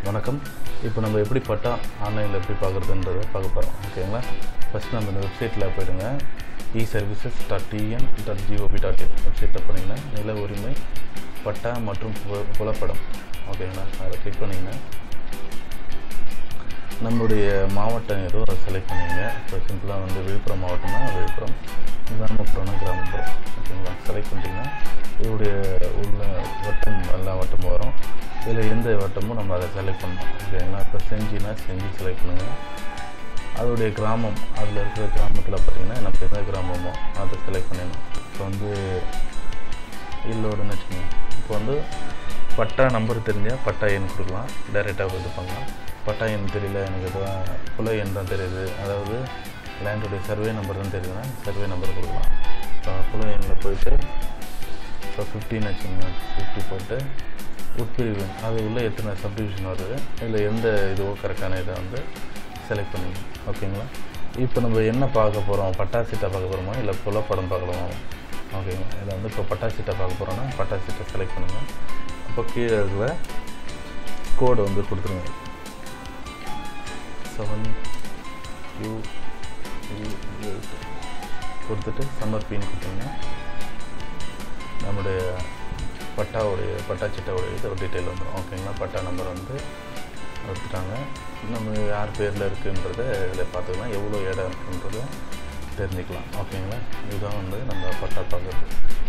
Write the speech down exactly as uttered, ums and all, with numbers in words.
வணக்கம். இப்போ நம்ம எப்படி பட்டா ஆன்லைனில் எப்படி பார்க்குறதுன்றதை பார்க்க போகிறோம். ஓகேங்களா? ஃபஸ்ட் நம்ம இந்த வெப்சைட்டில் போய்டுங்க. E services dot TN dot GOV dot in வெப்சைட்டில் போனீங்கன்னா நில உரிமை பட்டா மற்றும் பு புலப்படம் ஓகேங்களா, அதை கிளிக் பண்ணிங்கன்னா நம்முடைய மாவட்டம் ஏதோ அதை செலக்ட் பண்ணிங்க. இப்போ சிம்பிளாக வந்து விழுப்புரம் மாவட்டம்னா விழுப்புரம், கிராமப்புறம்னா கிராமப்புறம் ஓகேங்களா. செலக்ட் பண்ணிட்டீங்கன்னா இதோடைய உள்ள வட்டம் எல்லா வட்டமும் வரும். இதில் எந்த வட்டமும் நம்ம அதை செலக்ட் பண்ணணும் ஓகேங்களா. இப்போ செஞ்சினா செஞ்சு செலக்ட் பண்ணுங்கள். அதோடைய கிராமம், அதில் இருக்கிற கிராமத்தில் பார்த்திங்கன்னா நம்ம எந்த கிராமமோ அதை செலக்ட் பண்ணிடணும். இப்போ வந்து இல்லோடுன்னு வச்சுக்கோங்க. இப்போ வந்து பட்டா நம்பர் தெரிஞ்சால் பட்டா எண் கொடுக்கலாம், டைரெக்டாக இது பண்ணலாம். பட்டா எண் தெரியல, எனக்கு எதுவும் புல எண் தான் தெரியுது, அதாவது லேண்டுடைய சர்வே நம்பர் தான் தெரியுதுன்னா சர்வே நம்பர் கொடுக்கலாம். இப்போ புல எண்ணில் போயிட்டு இப்போ ஃபிஃப்டின்னு வச்சுக்கோங்க. ஃபிஃப்டி போட்டு உட்பிரிவு அது உள்ள எத்தனை சப்டிவிஷன் வருது, இதில் எந்த இதுவோ கரெக்டான இதை வந்து செலக்ட் பண்ணிங்க ஓகேங்களா. இப்போ நம்ம என்ன பார்க்க போகிறோம், பட்டா சீட்டை பார்க்க போகிறோமா இல்லை புலப்படம் பார்க்கலாமா ஓகேங்களா. இதில் வந்து இப்போ பட்டா சீட்டை பார்க்க போகிறோன்னா பட்டா சீட்டை செலக்ட் பண்ணுங்கள். அப்போ கீழே இருக்கிற கோடு வந்து கொடுத்துருங்க. செவன் யூ எயிட் கொடுத்துட்டு சமர்ப்பின்னு கொடுத்தீங்கன்னா நம்முடைய பட்டாவுடைய பட்டா சீட்டாவுடைய இது ஒரு டீட்டெயில் வந்துடும் ஓகேங்களா. பட்டா நம்பர் வந்து எடுத்துட்டாங்க. நம்ம யார் பேரில் இருக்குன்றதை இதில் பார்த்துக்கலாம், எவ்வளோ இடம் இருக்குன்றதை தெரிஞ்சுக்கலாம் ஓகேங்களா. இதுதான் வந்து நம்ம பட்டா பார்க்குறது.